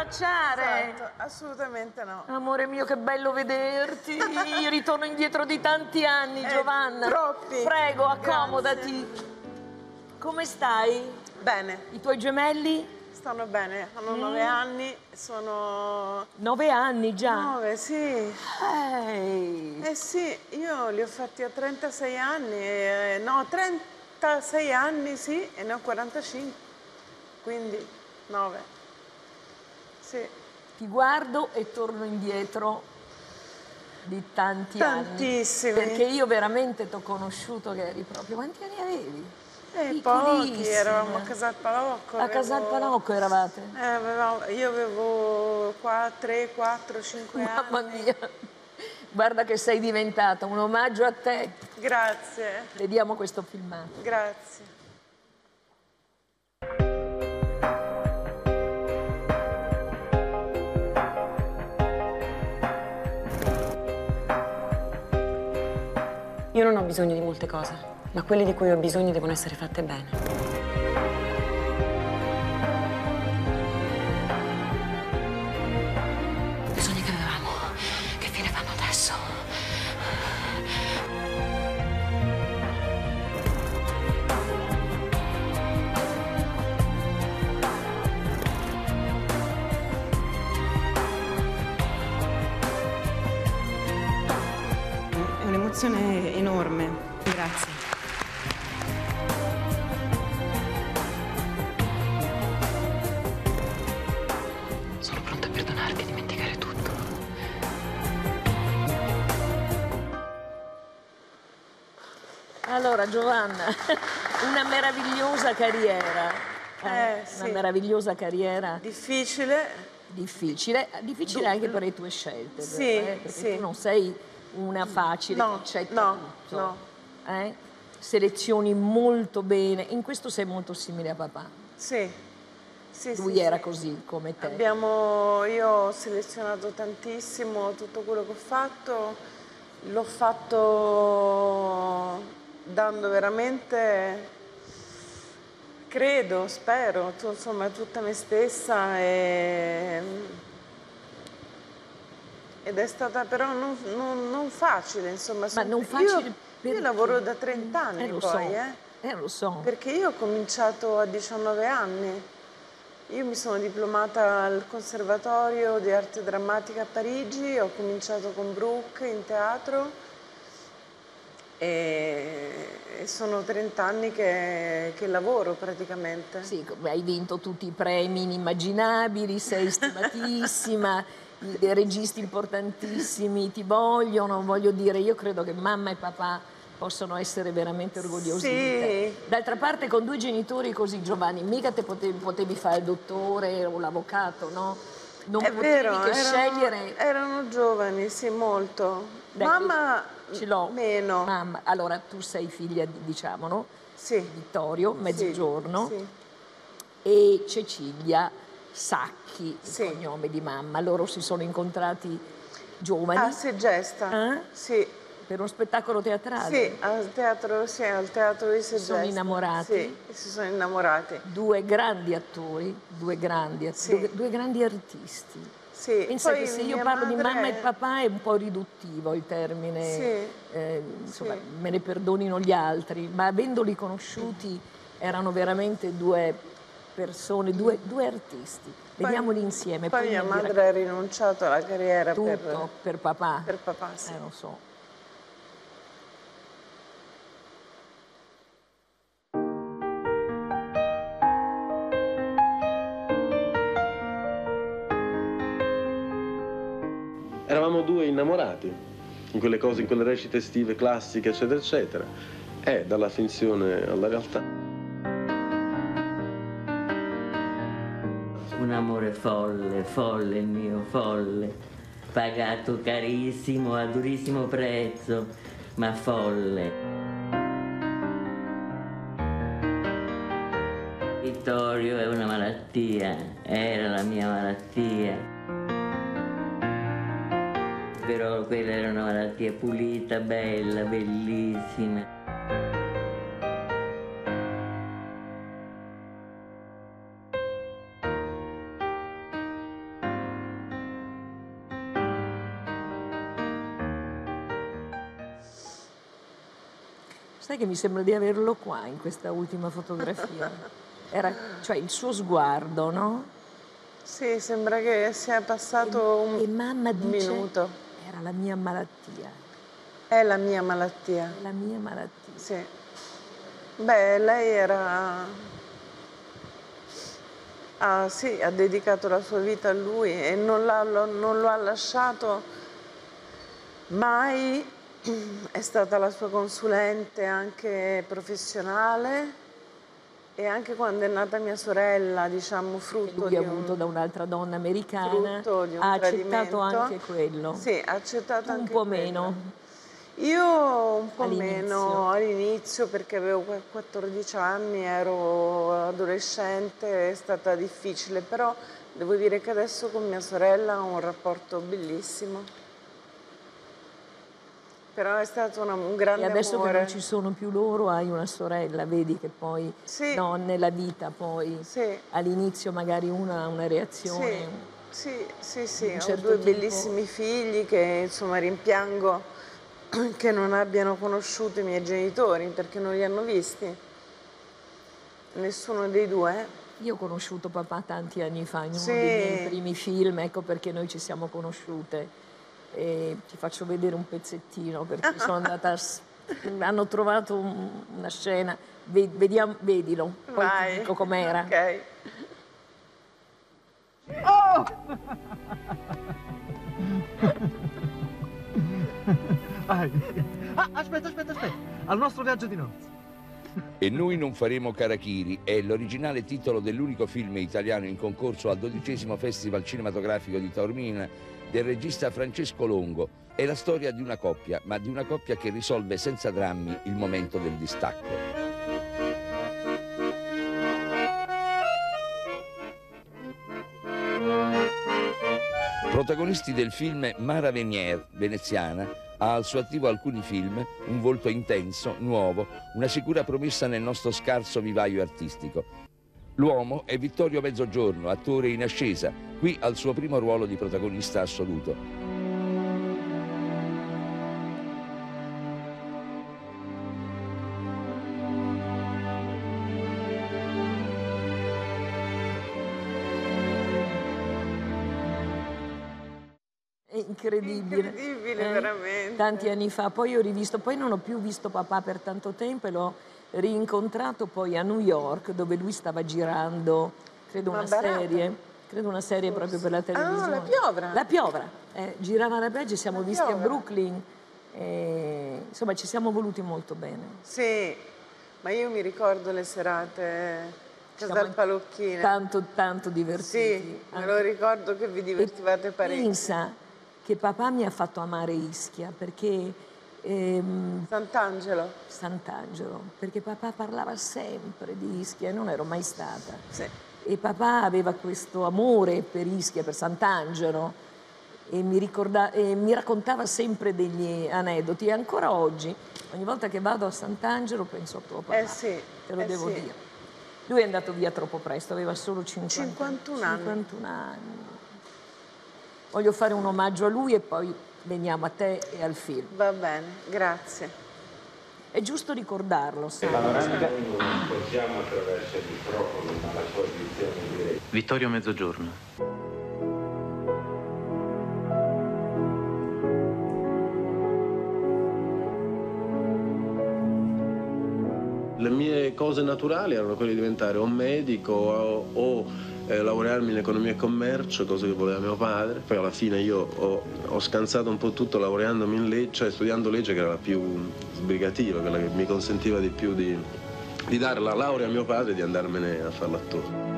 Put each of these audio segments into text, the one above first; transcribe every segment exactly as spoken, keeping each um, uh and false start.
abbracciare? Esatto, assolutamente no. Amore mio, che bello vederti. Io ritorno indietro di tanti anni, Eh, Giovanna. troppi. Prego, accomodati. Grazie. Come stai? Bene. I tuoi gemelli? Stanno bene, hanno Mm. nove anni, sono... Nove anni già? Nove, sì. Ehi. Eh sì, io li ho fatti a trentasei anni, e, no, trentasei anni sì, e ne ho quarantacinque, quindi nove. Sì. Ti guardo e torno indietro di tanti Tantissimi. anni. Perché io veramente ti ho conosciuto che eri proprio... Quanti anni avevi? Eh, pochi, eravamo a Casal Palocco. A Casal Palocco eravate? Eh, avevamo, io avevo qua tre, quattro, cinque anni. Mamma mia, guarda che sei diventata, un omaggio a te. Grazie. Vediamo questo filmato. Grazie. Io non ho bisogno di molte cose, ma quelle di cui ho bisogno devono essere fatte bene. I sogni che avevamo, che fine fanno adesso? È un'emozione enorme, grazie. Sono pronta a perdonarti e dimenticare tutto. Allora, Giovanna, una meravigliosa carriera. Eh, sì. Una meravigliosa carriera. Difficile. Difficile, difficile Du- anche per le tue scelte. Sì, però, eh? Perché sì. tu non sei una facile No, che accetta no, tutto. no. Eh? Selezioni molto bene. In questo sei molto simile a papà. Sì. Sì, Lui sì, era sì. così come te. Abbiamo, io ho selezionato tantissimo tutto quello che ho fatto, l'ho fatto dando veramente, credo, spero, tu- insomma, tutta me stessa e, ed è stata però non, non- non facile, insomma. Ma son- non facile io, perché? io lavoro da trenta anni Eh, lo poi, so. eh, Eh, lo so. perché io ho cominciato a diciannove anni. Io mi sono diplomata al Conservatorio di Arte Drammatica a Parigi, ho cominciato con Brooke in teatro e, e sono trenta anni che, che lavoro praticamente. Sì, hai vinto tutti i premi inimmaginabili, sei stimatissima, i dei registi importantissimi ti vogliono, voglio dire, io credo che mamma e papà possono essere veramente orgogliosi Sì. di te. D'altra parte con due genitori così giovani, mica te potevi, potevi fare il dottore o l'avvocato, no? Non È potevi vero, che erano, scegliere... erano giovani, sì, molto. Dai, Mamma ce l'ho. meno. Mamma, allora tu sei figlia di, diciamo, no? Sì. Vittorio, Mezzogiorno, Sì, e Cecilia Sacchi, il Sì. cognome di mamma. Loro si sono incontrati giovani. A Segesta. Eh? Sì. Per uno spettacolo teatrale. Sì, al teatro, sì, al teatro di Segesta. Sono innamorati? Sì, si sono innamorati. Due grandi attori, due grandi, att- Sì. due, due grandi artisti. Sì. Pensa Poi che se io mia parlo di madre- mamma e papà è un po' riduttivo il termine, Sì. eh, insomma, Sì. me ne perdonino gli altri, ma avendoli conosciuti erano veramente due persone, due, due artisti. Vediamoli insieme. Poi mia mi madre raccomando, ha rinunciato alla carriera tutto per, per papà. per papà, sì. Eh, lo so. Eravamo due innamorati, in quelle cose, in quelle recite estive classiche, eccetera, eccetera. E dalla finzione alla realtà. Un amore folle, folle il mio, folle, pagato carissimo a durissimo prezzo, ma folle. Vittorio è una malattia, era la mia malattia. Però quella era una malattia pulita, bella, bellissima. Sai che mi sembra di averlo qua in questa ultima fotografia. Era, cioè il suo sguardo, no? Sì, sembra che sia passato e, un, e mamma un dice, minuto. Era la mia malattia. È la mia malattia. È la mia malattia. Sì. Beh, lei era... Ah, sì, ha dedicato la sua vita a lui e non, l'ha, non lo ha lasciato mai. È stata la sua consulente anche professionale e anche quando è nata mia sorella, diciamo, frutto lui di ha un... avuto da un'altra donna americana, frutto di un ha tradimento. accettato anche quello. Sì, ha accettato Tu un anche po' quello. meno. Io un po' All'inizio. meno all'inizio perché avevo quattordici anni, ero adolescente, è stata difficile, però devo dire che adesso con mia sorella ho un rapporto bellissimo. Però è stato una, un grande amore. E adesso amore. che non ci sono più loro hai una sorella, vedi che poi sì. no, nella vita poi sì. all'inizio magari una ha una reazione. Sì, sì, sì, sì. Ho certo due tipo. bellissimi figli che insomma rimpiango che non abbiano conosciuto i miei genitori perché non li hanno visti. Nessuno dei due. Io ho conosciuto papà tanti anni fa in uno sì. dei miei primi film, ecco perché noi ci siamo conosciute. E ti faccio vedere un pezzettino perché sono andata a... hanno trovato un, una scena, vediamo, vedilo, poi Vai. ti dico com'era. Ok. Oh! Ah, aspetta, aspetta, aspetta, al nostro viaggio di nozze. E noi non faremo Karakiri è l'originale titolo dell'unico film italiano in concorso al dodicesimo Festival Cinematografico di Taormina del regista Francesco Longo. È la storia di una coppia, ma di una coppia che risolve senza drammi il momento del distacco. Protagonisti del film Mara Venier, veneziana, ha al suo attivo alcuni film, un volto intenso, nuovo, una sicura promessa nel nostro scarso vivaio artistico. L'uomo è Vittorio Mezzogiorno, attore in ascesa, qui al suo primo ruolo di protagonista assoluto. Incredibile, Incredibile eh? veramente. Tanti anni fa, poi ho rivisto, poi non ho più visto papà per tanto tempo e l'ho rincontrato poi a New York dove lui stava girando, credo Ma una barato. serie, credo una serie proprio per la televisione. Ah, La Piovra. La Piovra, eh, girava la Piovra, ci siamo La visti Piovra. a Brooklyn, e, insomma ci siamo voluti molto bene. Sì, ma io mi ricordo le serate Casal Palocchine. Tanto, tanto divertiti. Sì, me lo ricordo che vi divertivate parecchio. Pensa che papà mi ha fatto amare Ischia perché ehm, Sant'Angelo. Sant'Angelo, perché papà parlava sempre di Ischia e non ero mai stata. Sì. E papà aveva questo amore per Ischia, per Sant'Angelo e mi, ricorda, e mi raccontava sempre degli aneddoti e ancora oggi, ogni volta che vado a Sant'Angelo penso a tuo papà, Eh sì, te lo eh devo sì. dire. Lui è andato via troppo presto, aveva solo cinquantuno anni. cinquantuno anni. Voglio fare un omaggio a lui e poi veniamo a te e al film. Va bene, grazie. È giusto ricordarlo, sai? Panoramica non possiamo attraverso il microfono, ma la sua edizione diretta. Vittorio Mezzogiorno. Le mie cose naturali erano quelle di diventare o medico o, o eh, laurearmi in economia e commercio, cosa che voleva mio padre. Poi alla fine io ho, ho scansato un po' tutto laureandomi in legge, cioè studiando legge che era la più sbrigativa, quella che mi consentiva di più di, di dare la laurea a mio padre e di andarmene a fare l'attore.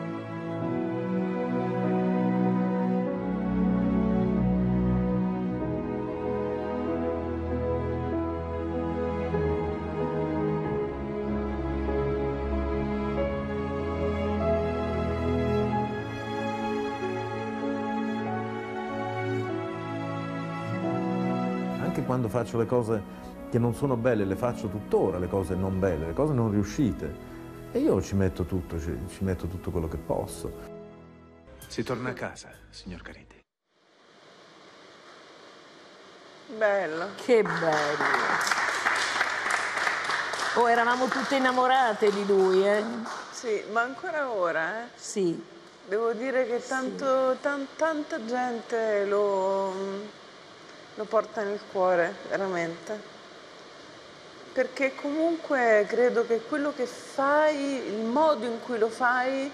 Quando faccio le cose che non sono belle, le faccio tuttora, le cose non belle, le cose non riuscite. E io ci metto tutto, ci, ci metto tutto quello che posso. Si torna a casa, signor Caridi. Bello. Che bello. Oh, eravamo tutte innamorate di lui, eh? Sì, ma ancora ora, eh? Sì. Devo dire che tanto, Sì. tan, tanta gente lo, lo porta nel cuore, veramente. Perché comunque credo che quello che fai, il modo in cui lo fai,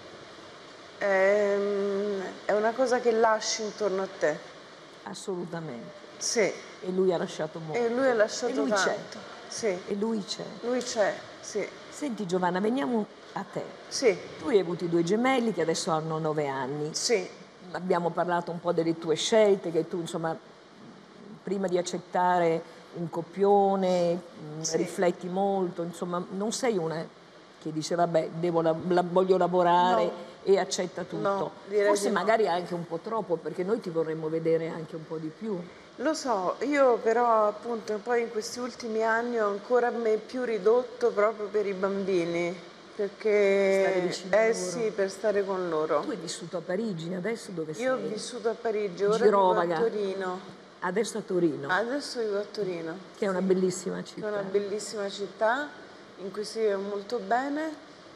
è, è una cosa che lasci intorno a te. Assolutamente. Sì. E lui ha lasciato molto. E lui ha lasciato e lui tanto. c'è. Sì. E lui c'è. Lui c'è, sì. Senti Giovanna, veniamo a te. Sì. Tu hai avuto i due gemelli che adesso hanno nove anni. Sì. Abbiamo parlato un po' delle tue scelte, che tu insomma, prima di accettare un copione, sì. rifletti molto, insomma, non sei una che dice vabbè, devo la, la, voglio lavorare no. e accetta tutto. No, Forse no. magari anche un po' troppo, perché noi ti vorremmo vedere anche un po' di più. Lo so, io però appunto poi in questi ultimi anni ho ancora me più ridotto proprio per i bambini, perché stare vicino eh a loro. Sì, per stare con loro. Tu hai vissuto a Parigi, adesso dove sei? Io ho vissuto a Parigi, ora Girovaga. vivo a Torino. Adesso a Torino. Adesso vivo a Torino. Che è una bellissima città. È una bellissima città in cui si vive molto bene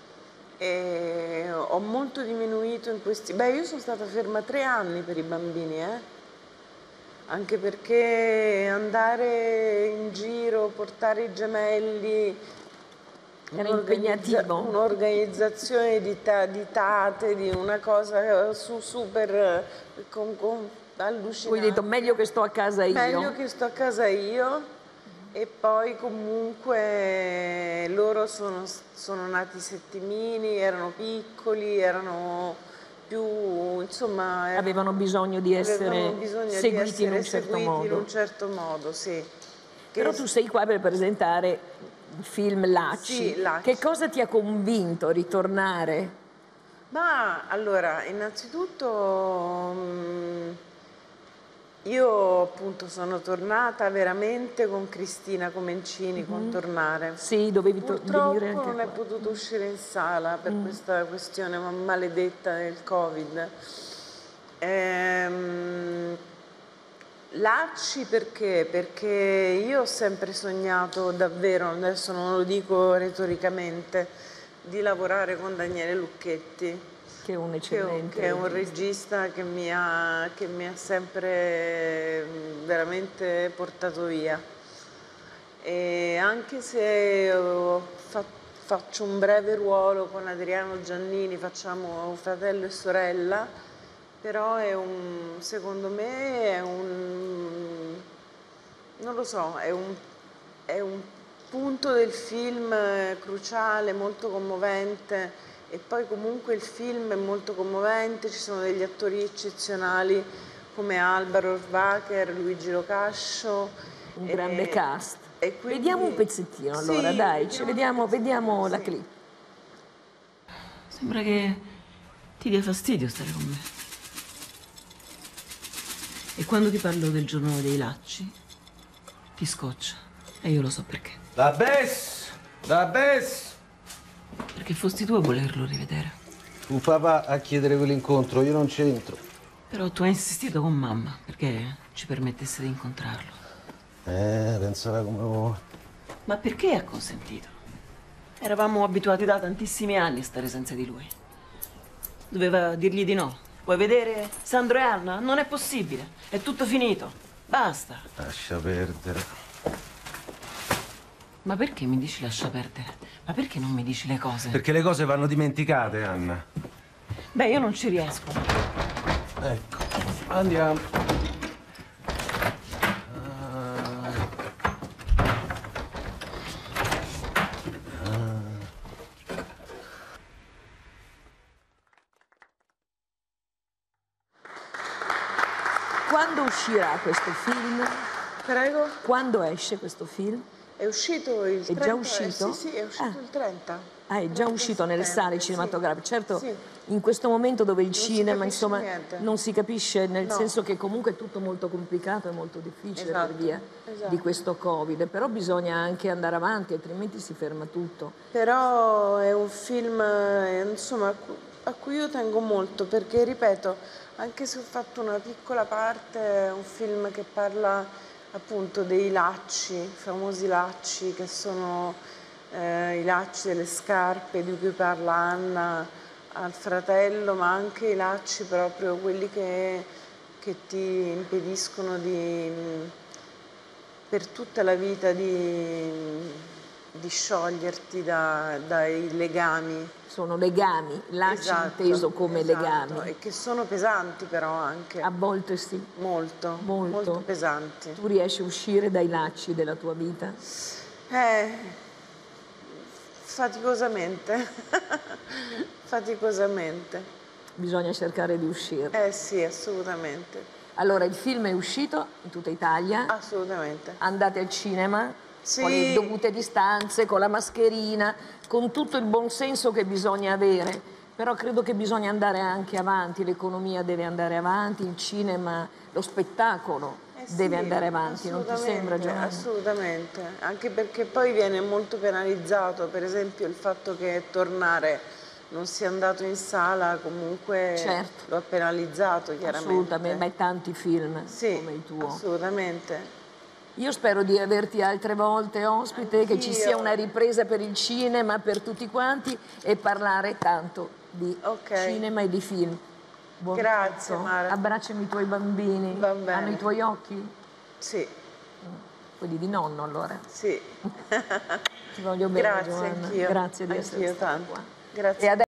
e ho molto diminuito in questi... Beh, io sono stata ferma tre anni per i bambini, eh? Anche perché andare in giro, portare i gemelli, era impegnativo. Un'organizzazione di, ta, di tate, di una cosa su, super con, con, allucinante. Tu hai detto meglio che sto a casa io. Meglio che sto a casa io. E poi comunque loro sono, sono nati settimini, erano piccoli, erano più, insomma... Avevano bisogno di essere bisogno seguiti di essere in un certo modo. in un certo modo, sì. Che Però tu sei qua per presentare il film Lacci. Sì, Lacci. Che cosa ti ha convinto a ritornare? Ma allora, innanzitutto... Mh, io appunto sono tornata veramente con Cristina Comencini, mm-hmm. con Tornare. Sì, dovevi Purtroppo venire anche non qua. è potuto uscire in sala per mm. questa questione maledetta del Covid. Ehm, Lacci perché? Perché io ho sempre sognato davvero, adesso non lo dico retoricamente, di lavorare con Daniele Lucchetti. Che è un eccellente che è un regista che mi ha, che mi ha sempre veramente portato via. E anche se fa, faccio un breve ruolo con Adriano Giannini, facciamo fratello e sorella, però è un, secondo me è un, non lo so, è un, è un punto del film cruciale, molto commovente. E poi comunque il film è molto commovente, ci sono degli attori eccezionali come Alvaro Orvacher, Luigi Locascio. Un e, grande cast. E quindi... Vediamo un pezzettino allora, sì, dai, vediamo, ci vediamo, vediamo sì. la clip. Sembra che ti dia fastidio stare con me. E quando ti parlo del giorno dei Lacci, ti scoccia. E io lo so perché. La Bess! La Bess! Perché fosti tu a volerlo rivedere. Tu papà a chiedere quell'incontro, io non c'entro. Però tu hai insistito con mamma perché ci permettesse di incontrarlo. Eh, pensava come vuoi. Ma perché ha consentito? Eravamo abituati da tantissimi anni a stare senza di lui. Doveva dirgli di no. Vuoi vedere Sandro e Anna? Non è possibile. È tutto finito. Basta. Lascia perdere. Ma perché mi dici lascia perdere? Ma perché non mi dici le cose? Perché le cose vanno dimenticate, Anna. Beh, io non ci riesco. Ecco, andiamo. Quando uscirà questo film? Prego? Quando esce questo film? È uscito il trenta. È già uscito? Eh, sì, sì, è uscito ah. il trenta. Ah, è già uscito nelle sale cinematografiche. Certo, sì. in questo momento dove il non cinema, insomma, niente. non si capisce, nel no. senso che comunque è tutto molto complicato e molto difficile esatto. per via esatto. di questo Covid, però bisogna anche andare avanti, altrimenti si ferma tutto. Però è un film, insomma, a cui, a cui io tengo molto, perché, ripeto, anche se ho fatto una piccola parte, è un film che parla appunto dei lacci, i famosi lacci che sono eh, i lacci delle scarpe di cui parla Anna al fratello, ma anche i lacci proprio quelli che, che ti impediscono di, per tutta la vita di, di scioglierti da, dai legami. Sono legami, lacci Esatto, inteso come esatto, legami. e che sono pesanti però anche. A volte sì. Molto, Molto. molto pesanti. Tu riesci a uscire dai lacci della tua vita? Eh, faticosamente, faticosamente. Bisogna cercare di uscire. Eh sì, assolutamente. Allora, il film è uscito in tutta Italia. Assolutamente. Andate al cinema, Sì. con le dovute distanze, con la mascherina, con tutto il buon senso che bisogna avere. Però credo che bisogna andare anche avanti, l'economia deve andare avanti, il cinema, lo spettacolo Eh sì, deve andare avanti, non ti sembra, Giovanna? Assolutamente, anche perché poi viene molto penalizzato, per esempio il fatto che tornare non sia andato in sala comunque Certo. lo ha penalizzato chiaramente. Assolutamente, ma tanti film Sì, come il tuo. assolutamente. Io spero di averti altre volte ospite, Anch'io. che ci sia una ripresa per il cinema, per tutti quanti, e parlare tanto di Ok. cinema e di film. Buon Grazie, pranzo. Mara. Abbracciami i tuoi bambini. Va bene. Hanno i tuoi occhi? Sì, Quelli di nonno, allora. sì. Ti voglio bene, Grazie Giovanna. anch'io. Grazie di Anch'io essere stata tanto. qua. Grazie. E adesso